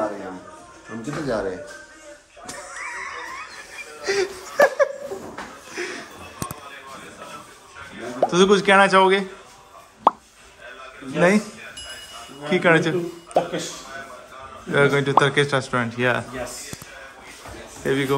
जा रहे हैं हम किधर जा रहे हैं? तुझे कुछ कहना चाहोगे? नहीं? की कहना चाहो? We are going to Turkish restaurant. Yeah. Yes. Here we go.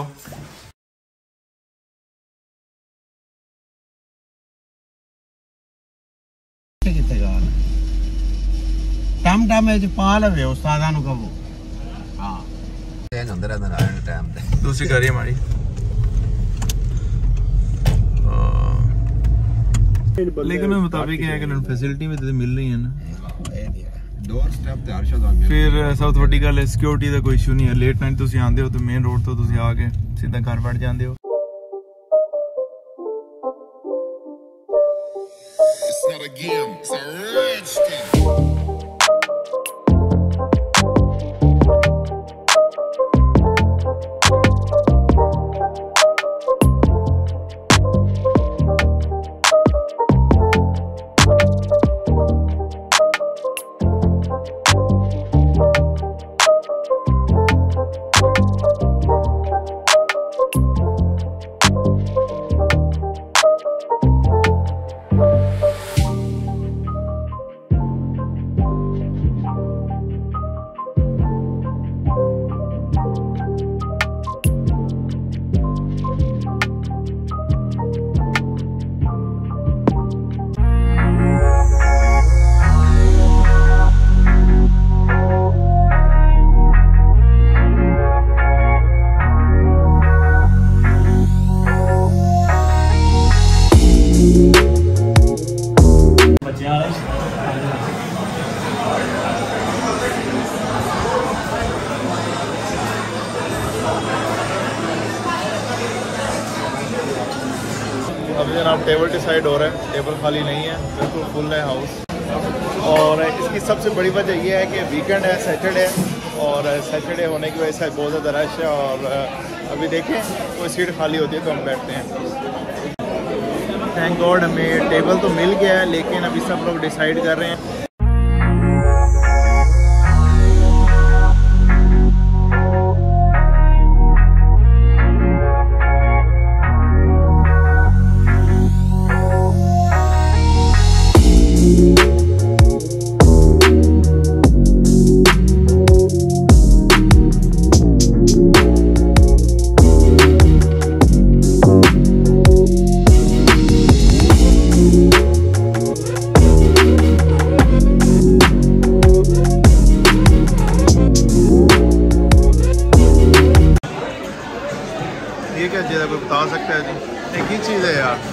कितने जा रहे? टाइम टाइम है जो पाल है उस्तादा नु कहो। हाँ। ये अंदर अंदर आने टाइम पे। दूसरी गाड़ी हमारी। लेकिन उन मुताबिक है कि फैसिलिटी में तो मिल रही है ना। डोर स्टेप ते अरशद आंदे। फिर सब वड्डी गल है सिक्योरिटी दा कोई इशू नहीं है। लेट नाइट तुसी आंदे हो तो मेन रोड तो तुसी आके सीधा घर बैठ जांदे हो। It's not a game, it's a rich thing. अभी जनाब टेबल डिसाइड हो रहा है। टेबल खाली नहीं है, बिल्कुल फुल है हाउस। और इसकी सबसे बड़ी वजह यह है कि वीकेंड है, सैटरडे और सैटरडे होने की वजह से बहुत ज़्यादा रश है। और अभी देखें कोई सीट खाली होती है तो हम बैठते हैं। थैंक गॉड हमें टेबल तो मिल गया है, लेकिन अभी सब लोग डिसाइड कर रहे हैं। ये क्या चीज़ है, कोई बता सकता है जी? एक ही चीज़ है यार,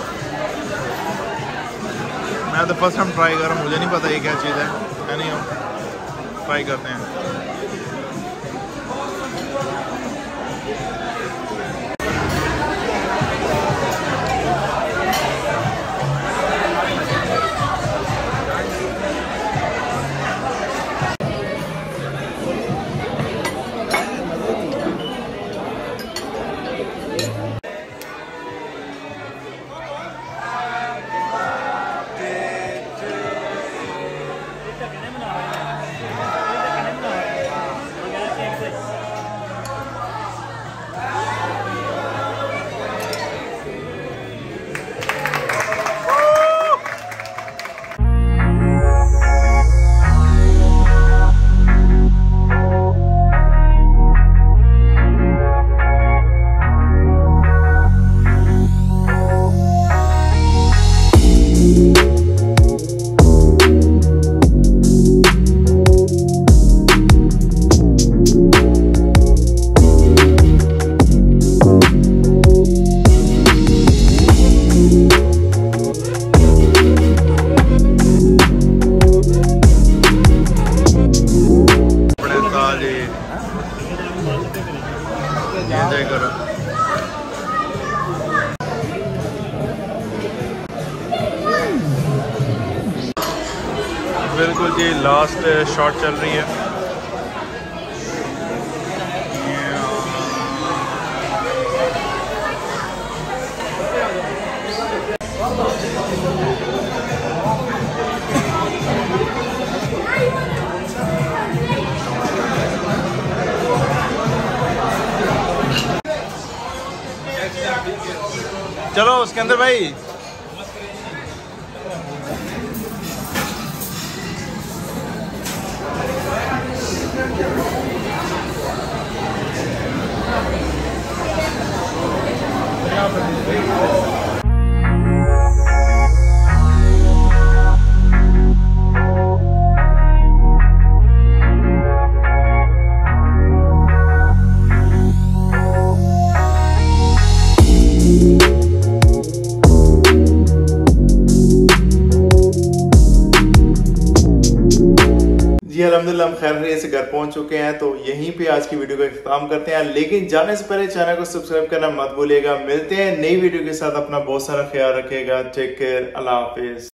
मैं तो फर्स्ट टाइम ट्राई कर रहा हूँ, मुझे नहीं पता ये क्या चीज़ है। नहीं हो ट्राई करते हैं। एंजॉय करो। बिल्कुल जी लास्ट शॉट चल रही है। चलो उसके अंदर भाई। जी अल्हम्दुलिल्लाह हम खैर से घर पहुंच चुके हैं, तो यहीं पे आज की वीडियो का इख्तिताम करते हैं। लेकिन जाने से पहले चैनल को सब्सक्राइब करना मत भूलिएगा। मिलते हैं नई वीडियो के साथ, अपना बहुत सारा ख्याल रखिएगा। टेक केयर, अल्लाह हाफिज।